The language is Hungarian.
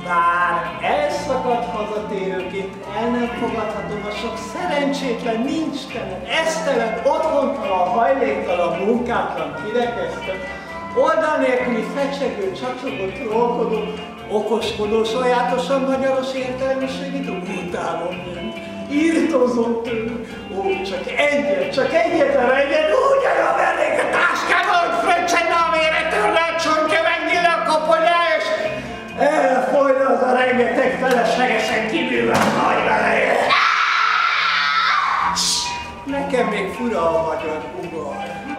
Bár elszakadt hazatérőként el nem fogadhatom a sok szerencsétlen, nincstelen, esztelen, otthontalan, hajléktalan, munkátlan, kirekesztett, oldal nélküli, fecsegő, csacsogó, trollkodó, okoskodó, sajátosan magyaros értelmiségi dugótávon jön. Írtozom tőlük. Ó, csak egyetlen egyet, úgy elvernék a táskába, hogy fröccsenne a méretörre a csontja, megnyílna a koponyája, és elfolyna az a rengeteg feleslegesen kibűvelt nagy veleje. Nekem még fura a magyar ugor.